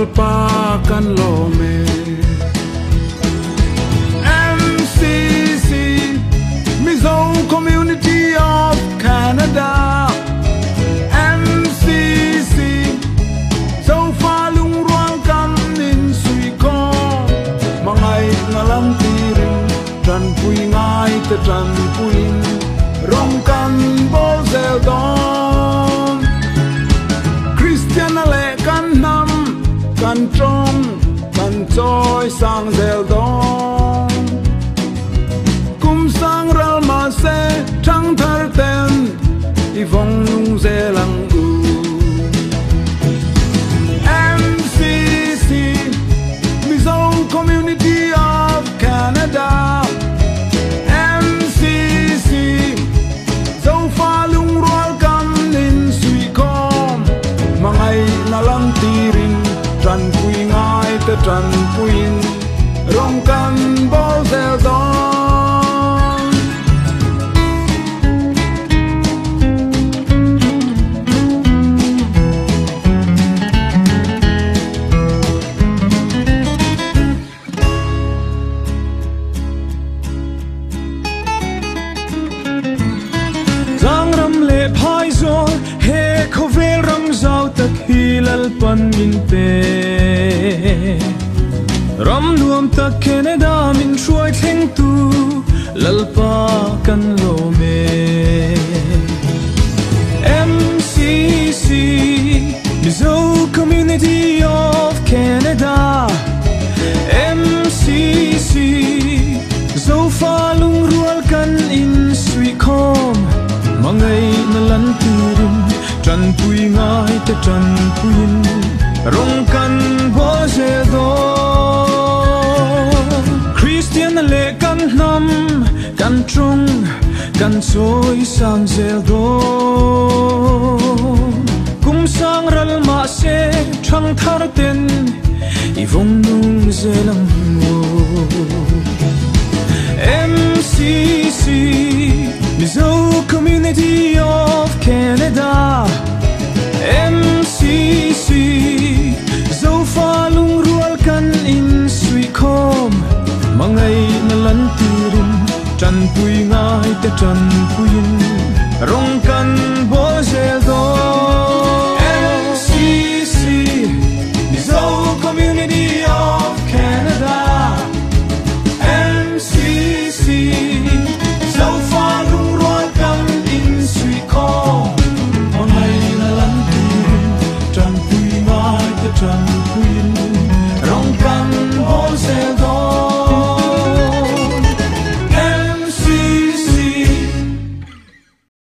lalpa kan lome MCC Mizo Community of Canada MCC so far lung ruang kam in sui ko mangai ngalam tiring tran pui ngai te tran puin rong kan bol zel don Christian ale kan nam kan trong kan choi sang zel don kum sang ral ma se thang thar ten i vong lung zelang u MCC Mizo Community of Canada MCC so far lung rual kam nin sui kom mangai nalang tirin tran pui ngai te tran puin rong kan bol zel don he khovel ram zau tak hilal pan min pe ram nuam tak Canada min shuai thleng tu lalpa kan lo me MCC Mizo Community of Canada MCC zo fa lung rual kan in sui khom mangai na lan tirin tran pui ngai te tran puin rong kan bo je do Christian le kan nam kan trung kan soi sang zel do kum sang ral ma se thang thar ten i vong nung zelang mo MCC Mizo Community of Canada MCC zo fa lung rual kan in sui khom mangai na lan tirin tran pui ngai te tran puin rong kan bo zel do MCC Mizo Community of Canada MCC so far lung rual kam in sui khom mangai na lan tirin tran pui ngai te tran puin